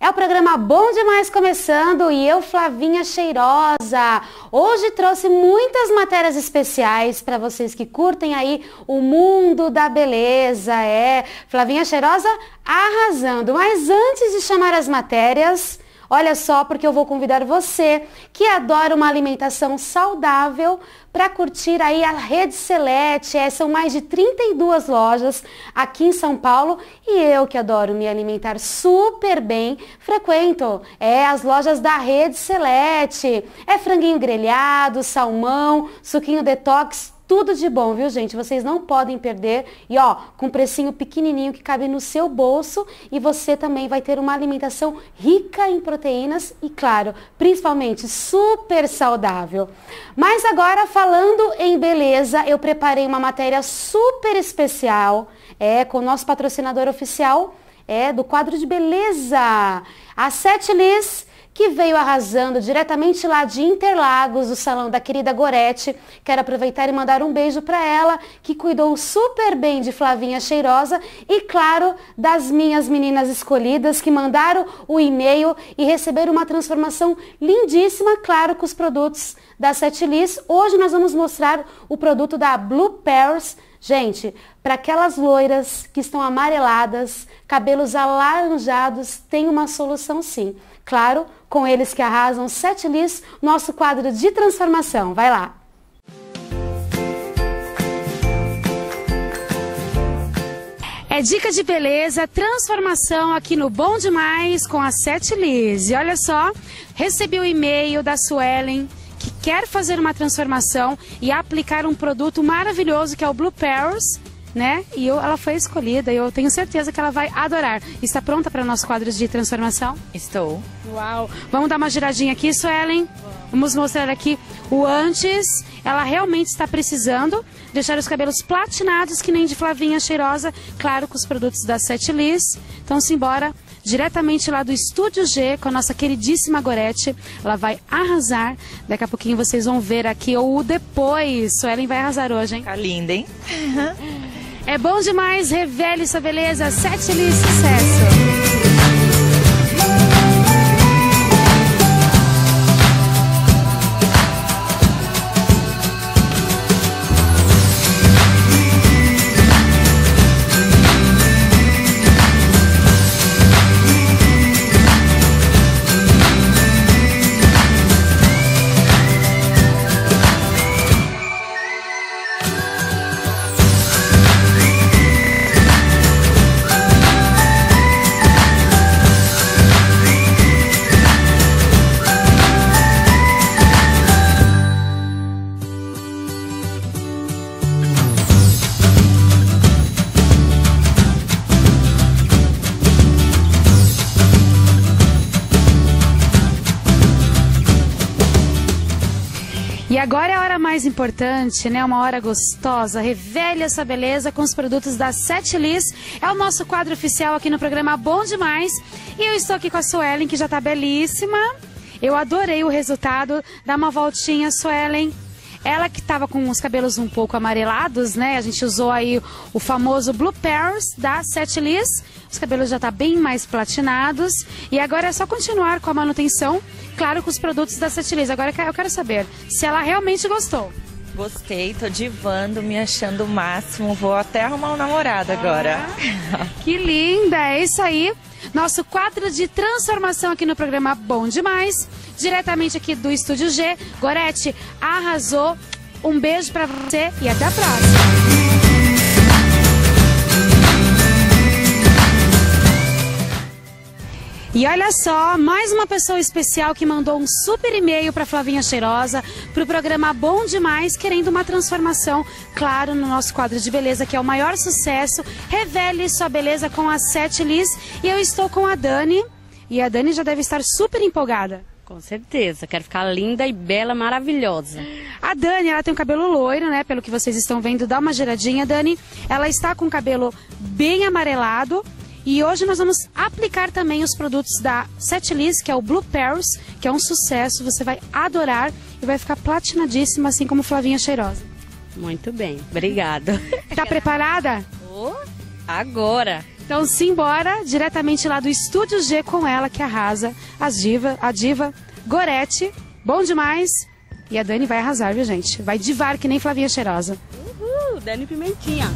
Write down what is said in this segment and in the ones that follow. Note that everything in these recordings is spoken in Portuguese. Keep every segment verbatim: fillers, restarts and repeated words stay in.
É o programa Bom Demais começando e eu, Flavinha Cheirosa, hoje trouxe muitas matérias especiais para vocês que curtem aí o mundo da beleza. É, Flavinha Cheirosa arrasando. Mas antes de chamar as matérias, olha só, porque eu vou convidar você que adora uma alimentação saudável para curtir aí a Rede Celete. É, são mais de trinta e duas lojas aqui em São Paulo e eu que adoro me alimentar super bem, frequento é, as lojas da Rede Celete. É franguinho grelhado, salmão, suquinho detox, tudo de bom, viu, gente? Vocês não podem perder. E ó, com um precinho pequenininho que cabe no seu bolso e você também vai ter uma alimentação rica em proteínas e, claro, principalmente super saudável. Mas agora, falando em beleza, eu preparei uma matéria super especial, é, com o nosso patrocinador oficial, é, do quadro de beleza, a Sete Liz, que veio arrasando diretamente lá de Interlagos, do salão da querida Gorete. Quero aproveitar e mandar um beijo para ela, que cuidou super bem de Flavinha Cheirosa e, claro, das minhas meninas escolhidas que mandaram o e-mail e receberam uma transformação lindíssima, claro, com os produtos da Sete Liz. Hoje nós vamos mostrar o produto da Blue Pearls. Gente, para aquelas loiras que estão amareladas, cabelos alaranjados, tem uma solução sim. Claro, com eles que arrasam, Sete Liz, nosso quadro de transformação. Vai lá! É dica de beleza, transformação aqui no Bom Demais com a Sete Liz. E olha só, recebi o e-mail da Suelen, que quer fazer uma transformação e aplicar um produto maravilhoso que é o Blue Pearls, né? E eu, ela foi escolhida e eu tenho certeza que ela vai adorar. Está pronta para o nosso quadro de transformação? Estou. Uau! Vamos dar uma giradinha aqui, Suelen? Vamos mostrar aqui o antes. Ela realmente está precisando deixar os cabelos platinados, que nem de Flavinha Cheirosa, claro, com os produtos da Sete Liz. Então, simbora, diretamente lá do Estúdio G, com a nossa queridíssima Gorete. Ela vai arrasar. Daqui a pouquinho vocês vão ver aqui o depois. Suelen vai arrasar hoje, hein? Tá linda, hein? É bom demais, revele sua beleza. Sete Liz, sucesso! E agora é a hora mais importante, né? Uma hora gostosa. Revele a sua beleza com os produtos da Sete Liz. É o nosso quadro oficial aqui no programa Bom Demais. E eu estou aqui com a Suelen, que já tá belíssima. Eu adorei o resultado. Dá uma voltinha, Suelen. Ela que estava com os cabelos um pouco amarelados, né? A gente usou aí o famoso Blue Pearls da Sete Liz. Os cabelos já tá bem mais platinados. E agora é só continuar com a manutenção, claro, com os produtos da Sete Liz. Agora eu quero saber se ela realmente gostou. Gostei, tô divando, me achando o máximo. Vou até arrumar um namorado agora. Ah, que linda! É isso aí. Nosso quadro de transformação aqui no programa Bom Demais. Diretamente aqui do Estúdio G. Gorete, arrasou. Um beijo pra você e até a próxima. E olha só, mais uma pessoa especial que mandou um super e-mail para Flavinha Cheirosa, para o programa Bom Demais, querendo uma transformação, claro, no nosso quadro de beleza, que é o maior sucesso. Revele sua beleza com a Sete Liz. E eu estou com a Dani, e a Dani já deve estar super empolgada. Com certeza, quero ficar linda e bela, maravilhosa. A Dani, ela tem um cabelo loiro, né, pelo que vocês estão vendo, dá uma giradinha, Dani. Ela está com o cabelo bem amarelado. E hoje nós vamos aplicar também os produtos da Sete Liz, que é o Blue Pearls, que é um sucesso, você vai adorar e vai ficar platinadíssima, assim como Flavinha Cheirosa. Muito bem, obrigada. Tá preparada? Oh, agora! Então simbora diretamente lá do Estúdio G com ela que arrasa, as diva, a diva Gorete, bom demais. E a Dani vai arrasar, viu, gente? Vai divar que nem Flavinha Cheirosa. Uhul, Dani Pimentinha.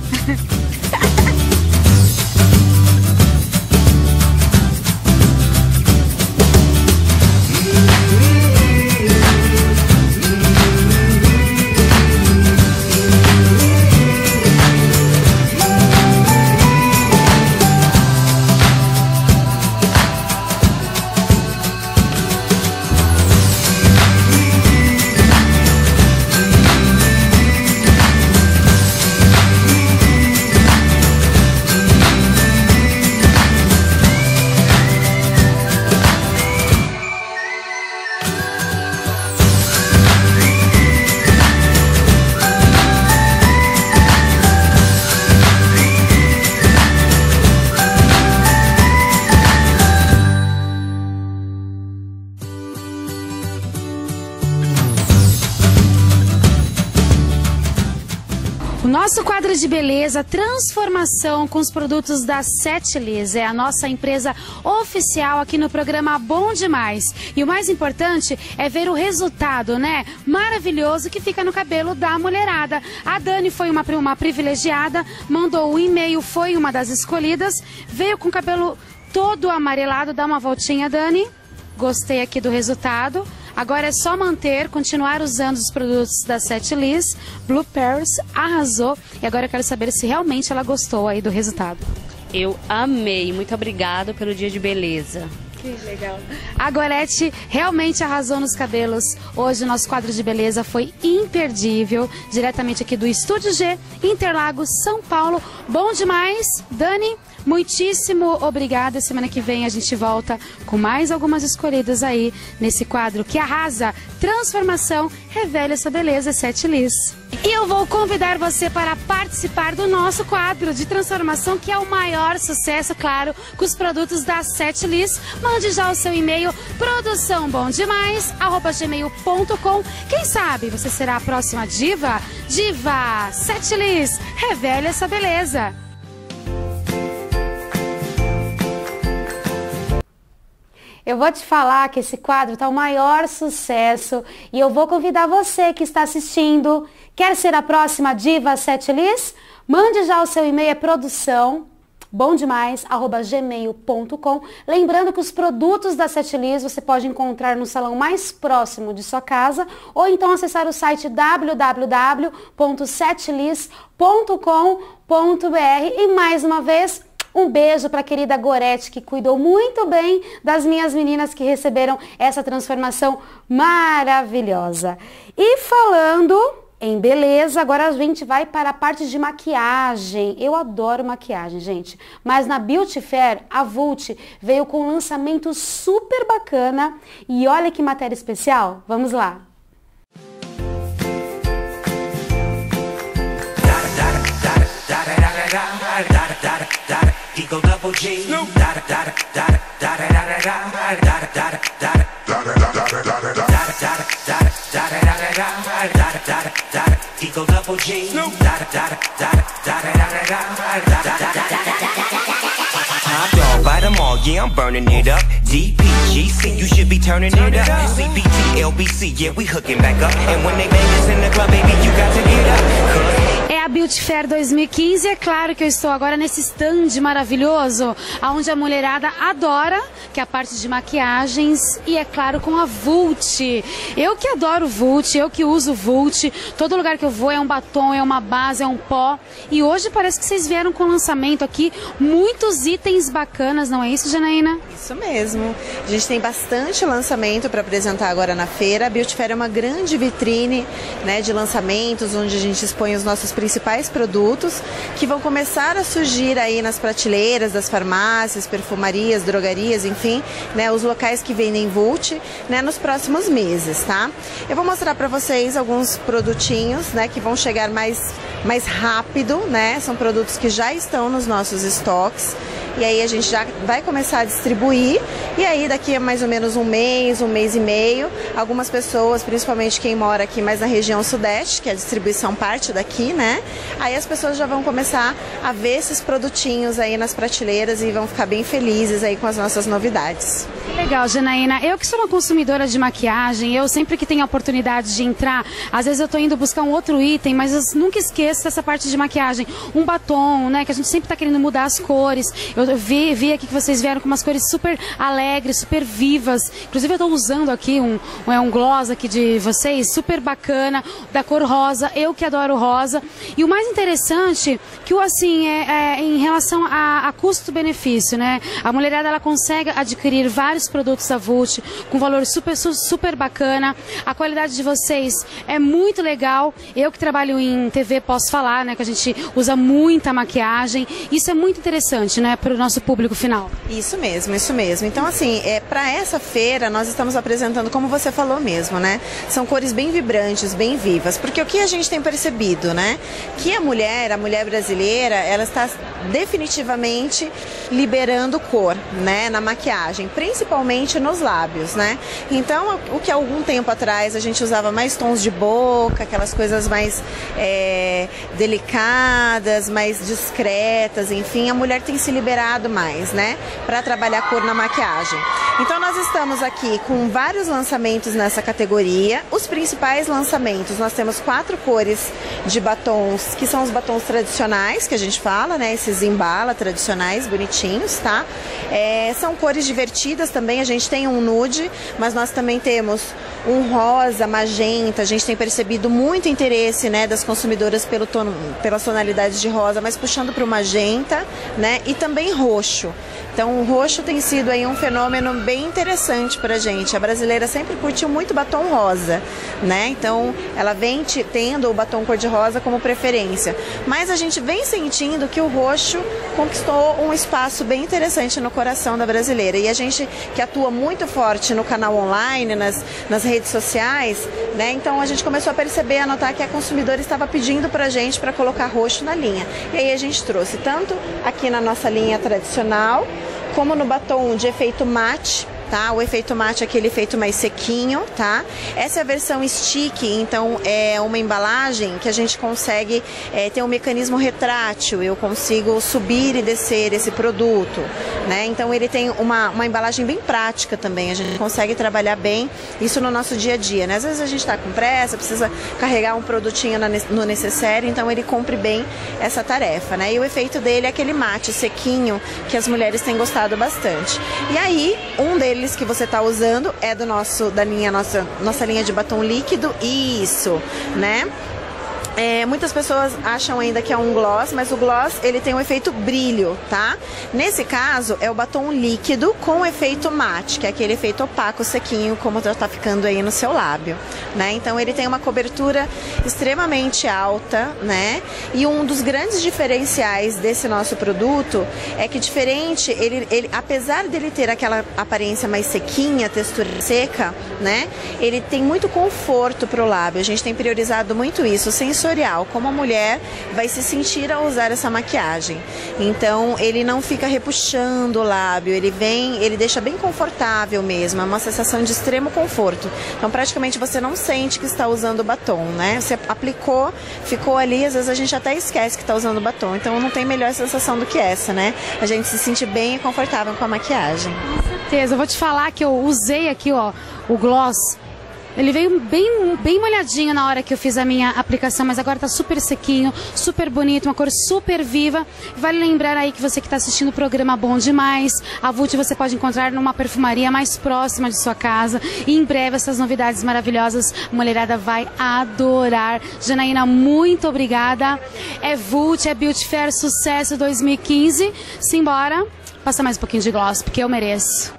Nosso quadro de beleza, transformação com os produtos da Setlist, é a nossa empresa oficial aqui no programa Bom Demais. E o mais importante é ver o resultado, né? Maravilhoso que fica no cabelo da mulherada. A Dani foi uma, uma privilegiada, mandou um e-mail, foi uma das escolhidas, veio com o cabelo todo amarelado. Dá uma voltinha, Dani. Gostei aqui do resultado. Agora é só manter, continuar usando os produtos da Setlist. Blue Paris arrasou. E agora eu quero saber se realmente ela gostou aí do resultado. Eu amei. Muito obrigada pelo dia de beleza. Que legal. A Gorete realmente arrasou nos cabelos. Hoje o nosso quadro de beleza foi imperdível. Diretamente aqui do Estúdio G, Interlagos, São Paulo. Bom demais. Dani, muitíssimo obrigada. Semana que vem a gente volta com mais algumas escolhidas aí nesse quadro que arrasa. Transformação, revela essa beleza, Setlist. E eu vou convidar você para participar do nosso quadro de transformação, que é o maior sucesso, claro, com os produtos da Setlist. Mande já o seu e-mail, produção bom demais arroba gmail ponto com. Quem sabe você será a próxima diva? Diva Setlist, revele essa beleza. Eu vou te falar que esse quadro está o maior sucesso e eu vou convidar você que está assistindo. Quer ser a próxima diva Setlist? Mande já o seu e-mail, é produção bom demais arroba gmail ponto com. Lembrando que os produtos da Setlist você pode encontrar no salão mais próximo de sua casa ou então acessar o site w w w ponto setlist ponto com ponto b r. E mais uma vez, um beijo para a querida Gorete, que cuidou muito bem das minhas meninas que receberam essa transformação maravilhosa. E falando em beleza, agora a gente vai para a parte de maquiagem. Eu adoro maquiagem, gente. Mas na Beauty Fair, a Vult veio com um lançamento super bacana. E olha que matéria especial. Vamos lá. Eagle double G. Da da da da da da da da da da da. Eagle double G. Da da da da da da. Top dog, bite them all, yeah, I'm burning it up. D P G C, you should be turning it up. C B T, L B C, yeah, we hooking back up. And when they bang us in the club, baby, you got to get up. É a Beauty Fair dois mil e quinze, é claro que eu estou agora nesse stand maravilhoso, onde a mulherada adora, que é a parte de maquiagens, e é claro com a Vult. Eu que adoro Vult, eu que uso Vult, todo lugar que eu vou é um batom, é uma base, é um pó, e hoje parece que vocês vieram com lançamento aqui, muitos itens bacanas, não é isso, Janaína? Isso mesmo, a gente tem bastante lançamento para apresentar agora na feira. A Beauty Fair é uma grande vitrine, né, de lançamentos, onde a gente expõe os nossos principais produtos que vão começar a surgir aí nas prateleiras das farmácias, perfumarias, drogarias, enfim, né, os locais que vendem Vult, né, nos próximos meses, tá? Eu vou mostrar para vocês alguns produtinhos, né, que vão chegar mais, mais rápido, né? São produtos que já estão nos nossos estoques. e aí a gente já vai começar a distribuir, e aí daqui a mais ou menos um mês, um mês e meio, algumas pessoas, principalmente quem mora aqui mais na região sudeste, que a distribuição parte daqui, né? Aí as pessoas já vão começar a ver esses produtinhos aí nas prateleiras e vão ficar bem felizes aí com as nossas novidades. Legal, Janaína. Eu que sou uma consumidora de maquiagem, eu sempre que tenho a oportunidade de entrar, às vezes eu tô indo buscar um outro item, mas eu nunca esqueço dessa parte de maquiagem. Um batom, né, que a gente sempre tá querendo mudar as cores. Eu vi, vi aqui que vocês vieram com umas cores super alegres, super vivas. Inclusive eu tô usando aqui um, um, é um gloss aqui de vocês, super bacana, da cor rosa, eu que adoro rosa. E o mais interessante, que o assim, é, é em relação a, a custo-benefício, né? A mulherada, ela consegue adquirir vários produtos da Vult com valor super, super bacana. A qualidade de vocês é muito legal. Eu que trabalho em T V posso falar, né, que a gente usa muita maquiagem. Isso é muito interessante, né, para o nosso público final. Isso mesmo, isso mesmo. Então, assim, é, para essa feira nós estamos apresentando, como você falou mesmo, né, são cores bem vibrantes, bem vivas, porque o que a gente tem percebido, né, que a mulher, a mulher brasileira, ela está definitivamente liberando cor, né, na maquiagem, principalmente nos lábios, né? Então, o que há algum tempo atrás a gente usava mais tons de boca, aquelas coisas mais é, delicadas, mais discretas, enfim, a mulher tem se liberado mais, né, para trabalhar cor na maquiagem. Então, nós estamos aqui com vários lançamentos nessa categoria. Os principais lançamentos, nós temos quatro cores de batons, que são os batons tradicionais, que a gente fala, né, esses embala tradicionais, bonitinhos, tá? É, são cores divertidas também, a gente tem um nude, mas nós também temos um rosa, magenta, a gente tem percebido muito interesse, né, das consumidoras pelo tono, pelas tonalidades de rosa, mas puxando para o magenta, né, e também roxo. Então o roxo tem sido aí um fenômeno bem interessante para a gente. A brasileira sempre curtiu muito batom rosa, né? Então ela vem tendo o batom cor-de-rosa como preferência. Mas a gente vem sentindo que o roxo conquistou um espaço bem interessante no coração da brasileira. E a gente que atua muito forte no canal online, nas, nas redes sociais, né? Então a gente começou a perceber, a notar que a consumidora estava pedindo para a gente para colocar roxo na linha. E aí a gente trouxe tanto aqui na nossa linha tradicional, como no batom de efeito mate, tá? O efeito mate é aquele efeito mais sequinho, tá? Essa é a versão stick, então é uma embalagem que a gente consegue é, ter um mecanismo retrátil, eu consigo subir e descer esse produto, né? Então ele tem uma, uma embalagem bem prática também, a gente consegue trabalhar bem isso no nosso dia a dia, né? Às vezes a gente está com pressa, precisa carregar um produtinho no necessário, então ele cumpre bem essa tarefa, né? E o efeito dele é aquele mate sequinho que as mulheres têm gostado bastante. E aí, um deles que você está usando é do nosso, da linha, nossa, nossa linha de batom líquido, isso, né? É, muitas pessoas acham ainda que é um gloss, mas o gloss ele tem um efeito brilho, tá? Nesse caso é o batom líquido com efeito mate, que é aquele efeito opaco, sequinho, como já tá ficando aí no seu lábio, né? Então ele tem uma cobertura extremamente alta, né? E um dos grandes diferenciais desse nosso produto é que diferente, ele, ele, apesar dele ter aquela aparência mais sequinha, textura seca, né? Ele tem muito conforto pro lábio, a gente tem priorizado muito isso, sensorial, como a mulher vai se sentir ao usar essa maquiagem. Então ele não fica repuxando o lábio, ele vem, ele deixa bem confortável mesmo, é uma sensação de extremo conforto. Então praticamente você não sente que está usando batom, né? Você aplicou, ficou ali, às vezes a gente até esquece que está usando batom. Então não tem melhor sensação do que essa, né? A gente se sente bem e confortável com a maquiagem. Com certeza, eu vou te falar que eu usei aqui, ó, o gloss. Ele veio bem, bem molhadinho na hora que eu fiz a minha aplicação, mas agora tá super sequinho, super bonito, uma cor super viva. Vale lembrar aí que você que está assistindo o programa Bom Demais, a Vult você pode encontrar numa perfumaria mais próxima de sua casa. E em breve essas novidades maravilhosas a mulherada vai adorar. Janaína, muito obrigada. É Vult, é Beauty Fair Sucesso dois mil e quinze. Simbora, passa mais um pouquinho de gloss, porque eu mereço.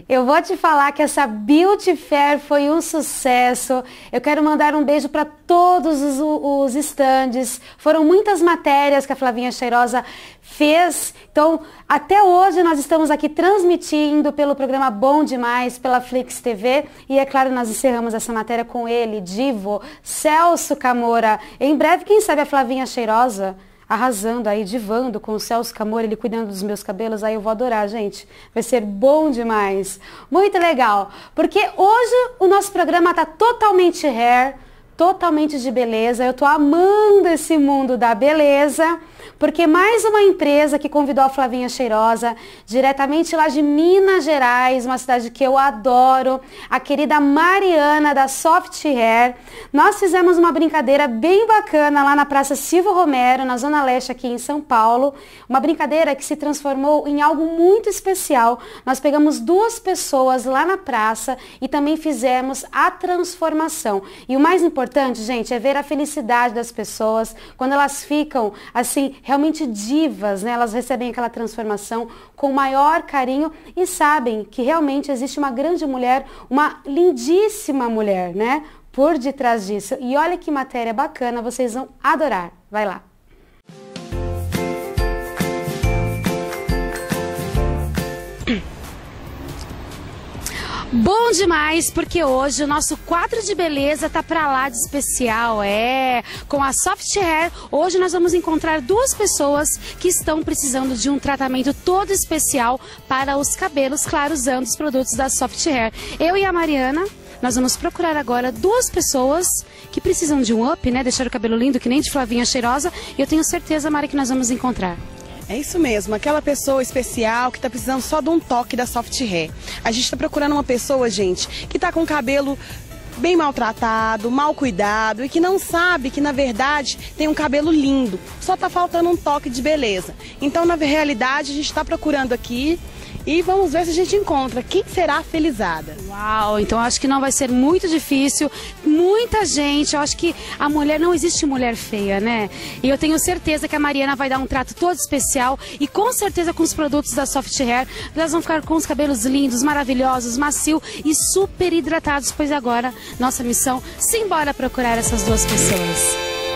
Eu vou te falar que essa Beauty Fair foi um sucesso. Eu quero mandar um beijo para todos os, os estandes. Foram muitas matérias que a Flavinha Cheirosa fez. Então, até hoje nós estamos aqui transmitindo pelo programa Bom Demais, pela Flix T V. E é claro, nós encerramos essa matéria com ele, divo, Celso Camora. Em breve, quem sabe a Flavinha Cheirosa arrasando aí, divando com o Celso Camora, ele cuidando dos meus cabelos, aí eu vou adorar, gente. Vai ser bom demais. Muito legal, porque hoje o nosso programa tá totalmente hair, totalmente de beleza. Eu tô amando esse mundo da beleza, porque mais uma empresa que convidou a Flavinha Cheirosa, diretamente lá de Minas Gerais, uma cidade que eu adoro, a querida Mariana da Soft Hair. Nós fizemos uma brincadeira bem bacana lá na Praça Silvio Romero, na Zona Leste aqui em São Paulo, uma brincadeira que se transformou em algo muito especial. Nós pegamos duas pessoas lá na praça e também fizemos a transformação. E o mais importante, gente, é ver a felicidade das pessoas quando elas ficam assim, realmente divas, né? Elas recebem aquela transformação com o maior carinho e sabem que realmente existe uma grande mulher, uma lindíssima mulher, né? Por detrás disso. E olha que matéria bacana, vocês vão adorar. Vai lá. Bom demais, porque hoje o nosso quadro de beleza tá pra lá de especial, é, com a Soft Hair. Hoje nós vamos encontrar duas pessoas que estão precisando de um tratamento todo especial para os cabelos, claro, usando os produtos da Soft Hair. Eu e a Mariana, nós vamos procurar agora duas pessoas que precisam de um up, né, deixar o cabelo lindo, que nem de Flavinha Cheirosa, e eu tenho certeza, Mari, que nós vamos encontrar. É isso mesmo, aquela pessoa especial que está precisando só de um toque da Soft Hair. A gente está procurando uma pessoa, gente, que está com o cabelo bem maltratado, mal cuidado e que não sabe que, na verdade, tem um cabelo lindo. Só está faltando um toque de beleza. Então, na realidade, a gente está procurando aqui e vamos ver se a gente encontra quem será a felizada. Uau, então acho que não vai ser muito difícil. Muita gente, eu acho que a mulher, não existe mulher feia, né? E eu tenho certeza que a Mariana vai dar um trato todo especial e com certeza com os produtos da Soft Hair, elas vão ficar com os cabelos lindos, maravilhosos, macio e super hidratados, pois agora nossa missão, simbora procurar essas duas pessoas.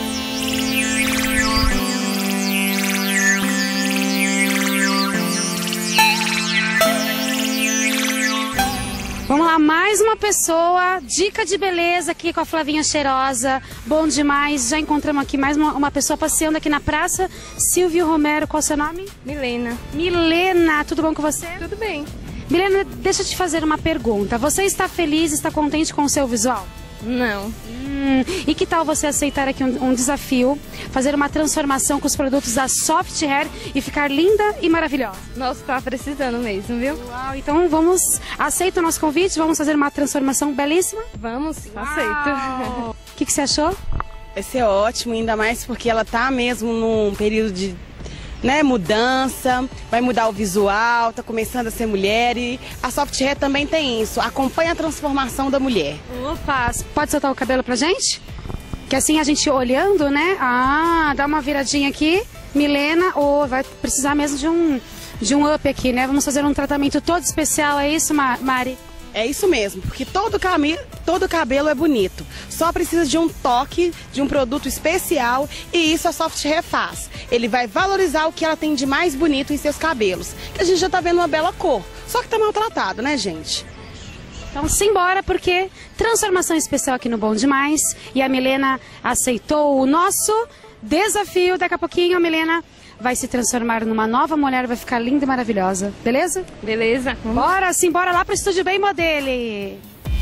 Vamos lá, mais uma pessoa, dica de beleza aqui com a Flavinha Cheirosa, bom demais. Já encontramos aqui mais uma, uma pessoa passeando aqui na Praça Silvio Romero. Qual é o seu nome? Milena. Milena, tudo bom com você? Tudo bem. Milena, deixa eu te fazer uma pergunta. Você está feliz, está contente com o seu visual? Não. Hum, e que tal você aceitar aqui um, um desafio, fazer uma transformação com os produtos da Soft Hair e ficar linda e maravilhosa? Nossa, tá precisando mesmo, viu? Uau, então vamos, aceita o nosso convite, vamos fazer uma transformação belíssima? Vamos, aceito. O que, que você achou? Vai ser ótimo, ainda mais porque ela tá mesmo num período de, né, mudança, vai mudar o visual, tá começando a ser mulher e a Soft Hair também tem isso, acompanha a transformação da mulher. Opa, pode soltar o cabelo pra gente? Que assim a gente olhando, né? Ah, dá uma viradinha aqui, Milena, ou oh, vai precisar mesmo de um, de um up aqui, né? Vamos fazer um tratamento todo especial, é isso, Mari? É isso mesmo, porque todo, cami todo cabelo é bonito. Só precisa de um toque, de um produto especial e isso a Soft Hair faz. Ele vai valorizar o que ela tem de mais bonito em seus cabelos. Que a gente já tá vendo uma bela cor, só que tá maltratado, né, gente? Então simbora, porque transformação especial aqui no Bom Demais. E a Milena aceitou o nosso desafio. Daqui a pouquinho a Milena vai se transformar numa nova mulher, vai ficar linda e maravilhosa, beleza? Beleza. Bora, sim, bora lá pro Estúdio Bem Modele.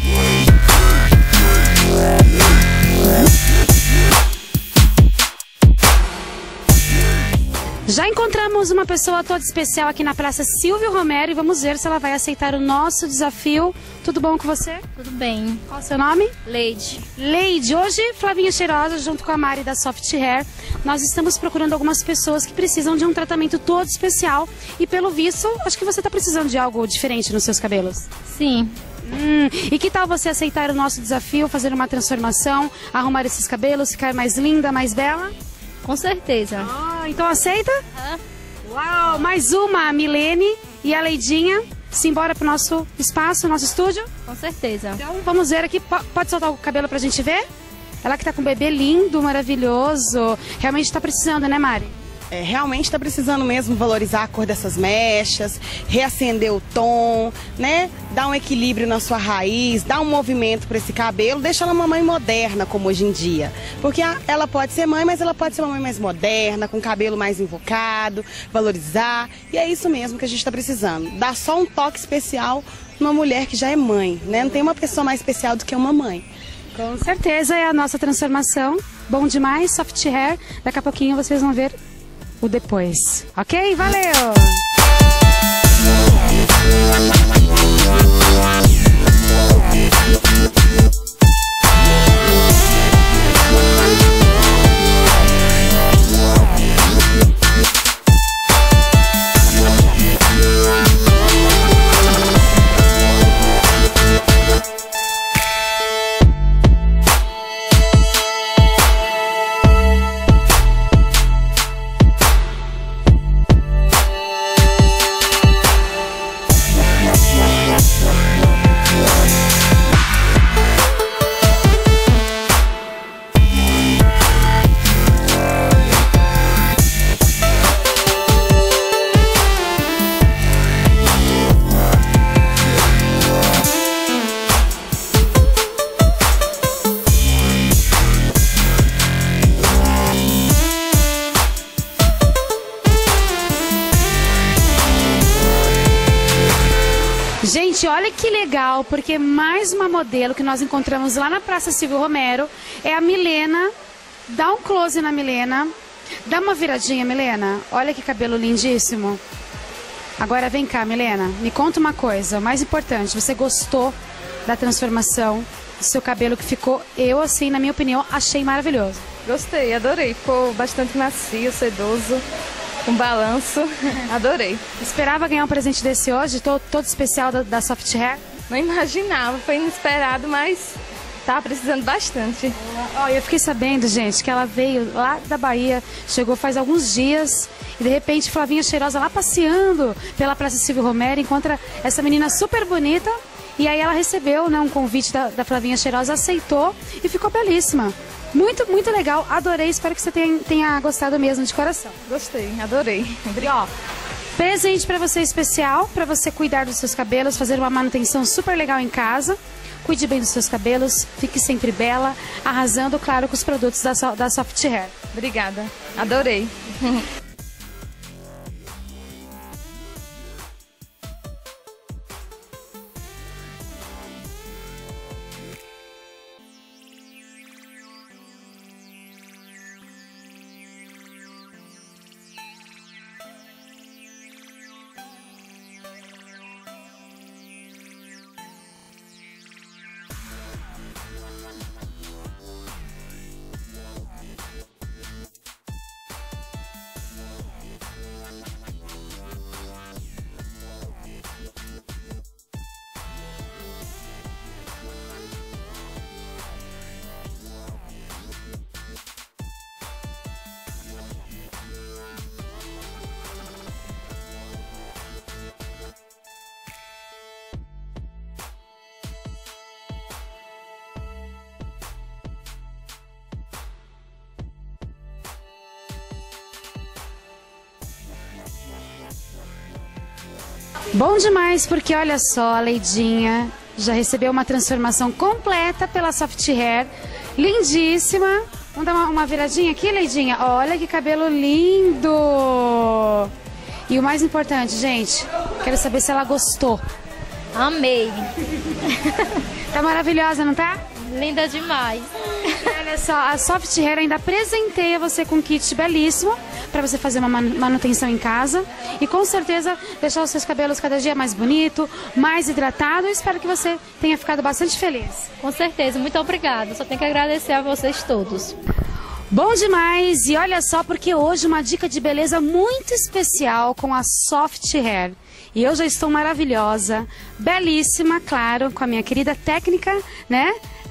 Já encontramos uma pessoa toda especial aqui na Praça Silvio Romero e vamos ver se ela vai aceitar o nosso desafio. Tudo bom com você? Tudo bem. Qual é o seu nome? Leide. Leide. Hoje, Flavinha Cheirosa, junto com a Mari da Soft Hair, nós estamos procurando algumas pessoas que precisam de um tratamento todo especial e, pelo visto, acho que você está precisando de algo diferente nos seus cabelos. Sim. Hum, e que tal você aceitar o nosso desafio, fazer uma transformação, arrumar esses cabelos, ficar mais linda, mais bela? Com certeza. Ah, então aceita? Ah. Uau, mais uma, a Milene e a Leidinha. simbora pro nosso espaço, nosso estúdio? Com certeza. Então vamos ver aqui, pode soltar o cabelo pra gente ver? Ela que tá com um bebê lindo, maravilhoso. Realmente tá precisando, né, Mari? É, realmente está precisando mesmo valorizar a cor dessas mechas, reacender o tom, né? Dar um equilíbrio na sua raiz, dar um movimento para esse cabelo, deixa ela uma mãe moderna como hoje em dia. Porque a, ela pode ser mãe, mas ela pode ser uma mãe mais moderna, com cabelo mais invocado, valorizar. E é isso mesmo que a gente está precisando. Dar só um toque especial numa mulher que já é mãe, né? Não tem uma pessoa mais especial do que uma mãe. Com certeza é a nossa transformação. Bom demais, soft hair. Daqui a pouquinho vocês vão ver o depois. Ok? Valeu! Gente, olha que legal, porque mais uma modelo que nós encontramos lá na Praça Silvio Romero é a Milena. Dá um close na Milena. Dá uma viradinha, Milena. Olha que cabelo lindíssimo. Agora vem cá, Milena. Me conta uma coisa, o mais importante. Você gostou da transformação do seu cabelo que ficou, eu assim, na minha opinião, achei maravilhoso. Gostei, adorei. Ficou bastante macio, sedoso, com balanço. Adorei. Esperava ganhar um presente desse hoje, todo, todo especial da, da Soft Hair? Não imaginava, foi inesperado, mas tá precisando bastante. Ó, eu fiquei sabendo, gente, que ela veio lá da Bahia, chegou faz alguns dias e de repente Flavinha Cheirosa lá passeando pela Praça Silvio Romero, encontra essa menina super bonita e aí ela recebeu, né, um convite da, da Flavinha Cheirosa, aceitou e ficou belíssima. Muito, muito legal, adorei, espero que você tenha, tenha gostado mesmo de coração. Gostei, adorei. Ó, presente pra você especial, pra você cuidar dos seus cabelos, fazer uma manutenção super legal em casa. Cuide bem dos seus cabelos, fique sempre bela, arrasando, claro, com os produtos da, da Soft Hair. Obrigada, adorei. Bom demais, porque olha só, a Leidinha já recebeu uma transformação completa pela Soft Hair. Lindíssima. Vamos dar uma, uma viradinha aqui, Leidinha? Olha que cabelo lindo! E o mais importante, gente, quero saber se ela gostou. Amei. Tá maravilhosa, não tá? Linda demais. Olha só, a Soft Hair ainda presenteia você com um kit belíssimo para você fazer uma manutenção em casa e com certeza deixar os seus cabelos cada dia mais bonito, mais hidratado. Eu espero que você tenha ficado bastante feliz. Com certeza, muito obrigada. Só tenho que agradecer a vocês todos. Bom demais! E olha só, porque hoje uma dica de beleza muito especial com a Soft Hair. E eu já estou maravilhosa, belíssima, claro, com a minha querida técnica, né?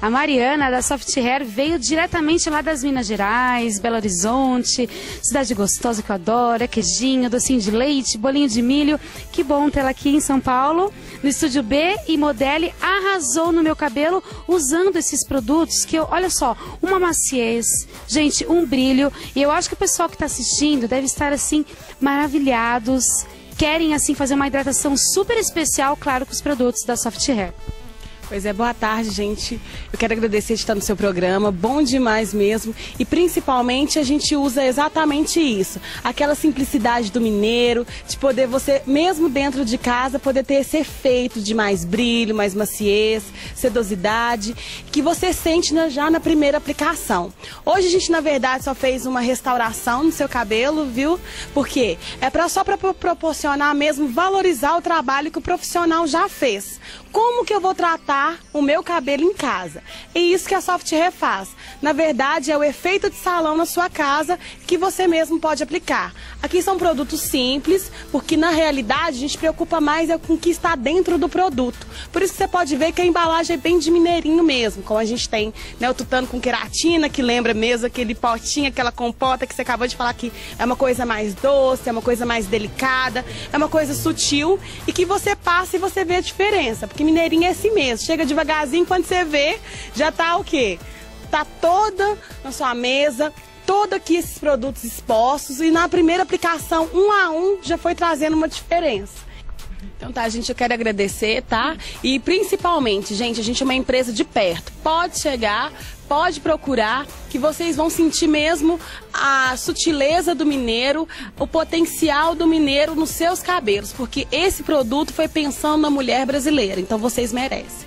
A Mariana, da Soft Hair, veio diretamente lá das Minas Gerais, Belo Horizonte, cidade gostosa que eu adoro, é queijinho, docinho de leite, bolinho de milho. Que bom tê-la aqui em São Paulo, no Estúdio B, e Modele arrasou no meu cabelo usando esses produtos que eu, olha só, uma maciez, gente, um brilho. E eu acho que o pessoal que está assistindo deve estar assim, maravilhados, querem assim fazer uma hidratação super especial, claro, com os produtos da Soft Hair. Pois é, boa tarde, gente. Eu quero agradecer de estar no seu programa, bom demais mesmo. E principalmente a gente usa exatamente isso, aquela simplicidade do mineiro, de poder você, mesmo dentro de casa, poder ter esse efeito de mais brilho, mais maciez, sedosidade, que você sente já na primeira aplicação. Hoje a gente, na verdade, só fez uma restauração no seu cabelo, viu? Por quê? É pra, só para proporcionar mesmo, valorizar o trabalho que o profissional já fez. Como que eu vou tratar o meu cabelo em casa? É isso que a Soft Hair faz. Na verdade, é o efeito de salão na sua casa que você mesmo pode aplicar. Aqui são produtos simples, porque na realidade a gente preocupa mais é com o que está dentro do produto. Por isso que você pode ver que a embalagem é bem de mineirinho mesmo, como a gente tem, né, o tutano com queratina, que lembra mesmo aquele potinho, aquela compota que você acabou de falar que é uma coisa mais doce, é uma coisa mais delicada, é uma coisa sutil e que você passa e você vê a diferença. Porque mineirinho é assim mesmo, chega devagarzinho, quando você vê, já tá o quê? Tá toda na sua mesa, todos aqui esses produtos expostos e na primeira aplicação, um a um, já foi trazendo uma diferença. Então tá, gente, eu quero agradecer, tá? E principalmente, gente, a gente é uma empresa de perto. Pode chegar, pode procurar, que vocês vão sentir mesmo a sutileza do mineiro, o potencial do mineiro nos seus cabelos, porque esse produto foi pensando na mulher brasileira, então vocês merecem.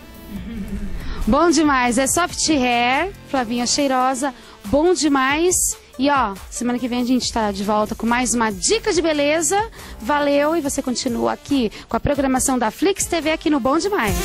Bom demais, é Soft Hair, Flavinha Cheirosa, bom demais. E ó, semana que vem a gente tá de volta com mais uma dica de beleza. Valeu, e você continua aqui com a programação da Flix T V aqui no Bom Demais.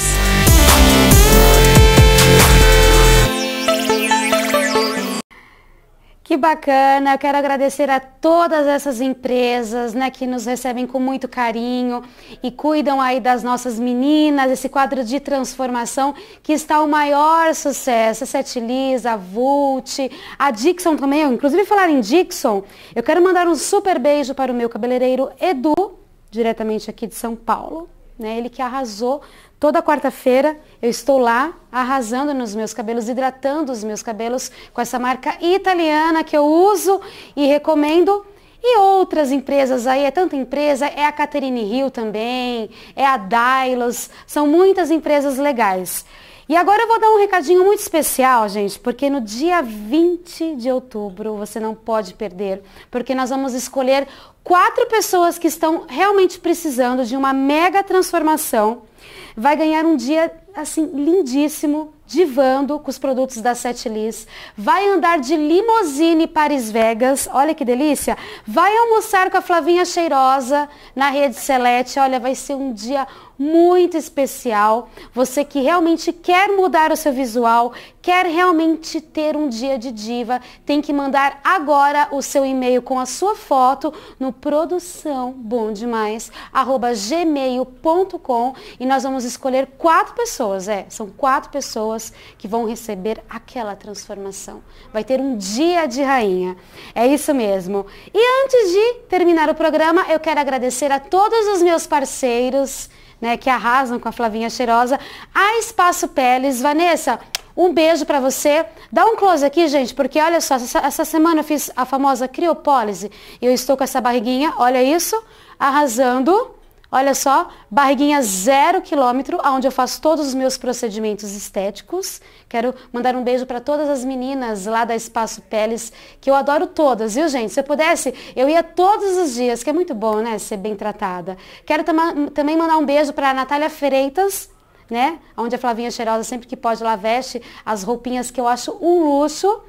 Que bacana, eu quero agradecer a todas essas empresas, né, que nos recebem com muito carinho e cuidam aí das nossas meninas, esse quadro de transformação que está o maior sucesso, a Sete Lis, a Vult, a Dixon também, eu, inclusive falar em Dixon, eu quero mandar um super beijo para o meu cabeleireiro Edu, diretamente aqui de São Paulo, né, ele que arrasou. Toda quarta-feira eu estou lá arrasando nos meus cabelos, hidratando os meus cabelos com essa marca italiana que eu uso e recomendo. E outras empresas aí, é tanta empresa, é a Catherine Hill também, é a Dylos, são muitas empresas legais. E agora eu vou dar um recadinho muito especial, gente, porque no dia vinte de outubro, você não pode perder, porque nós vamos escolher quatro pessoas que estão realmente precisando de uma mega transformação. Vai ganhar um dia, assim, lindíssimo, divando com os produtos da Sete Lis. Vai andar de limousine Paris Vegas, olha que delícia. Vai almoçar com a Flavinha Cheirosa na Rede Celeste, olha, vai ser um dia muito especial. Você que realmente quer mudar o seu visual, quer realmente ter um dia de diva, tem que mandar agora o seu e-mail com a sua foto no produção bom demais arroba gmail ponto com e nós vamos escolher quatro pessoas, é, são quatro pessoas que vão receber aquela transformação. Vai ter um dia de rainha. É isso mesmo. E antes de terminar o programa, eu quero agradecer a todos os meus parceiros, né, que arrasam com a Flavinha Cheirosa, a Espaço Peles. Vanessa, um beijo pra você. Dá um close aqui, gente, porque olha só, essa, essa semana eu fiz a famosa criopólise e eu estou com essa barriguinha, olha isso, arrasando. Olha só, barriguinha zero quilômetro, onde eu faço todos os meus procedimentos estéticos. Quero mandar um beijo para todas as meninas lá da Espaço Peles, que eu adoro todas, viu, gente? Se eu pudesse, eu ia todos os dias, que é muito bom, né, ser bem tratada. Quero também mandar um beijo para a Natália Freitas, né, onde a Flavinha Cheirosa sempre que pode lá veste as roupinhas que eu acho um luxo.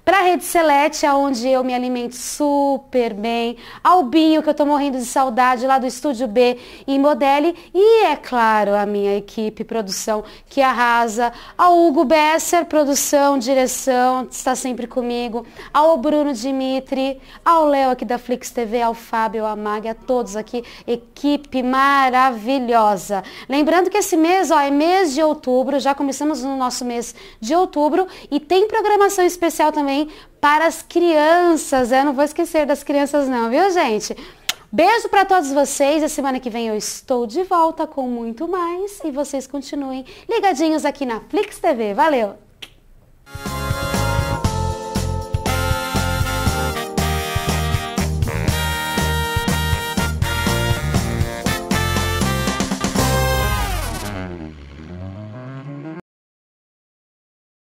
Pra Rede Selete, onde eu me alimento super bem, ao Binho, que eu tô morrendo de saudade, lá do Estúdio B em Modele, e é claro, a minha equipe, produção, que arrasa, ao Hugo Besser, produção, direção, está sempre comigo, ao Bruno Dimitri, ao Léo aqui da Flix T V, ao Fábio, a Mag, a todos aqui, equipe maravilhosa. Lembrando que esse mês, ó, é mês de outubro, já começamos no nosso mês de outubro e tem programação especial também para as crianças, eu não vou esquecer das crianças não, viu, gente? Beijo para todos vocês, a semana que vem eu estou de volta com muito mais e vocês continuem ligadinhos aqui na Flix T V. Valeu!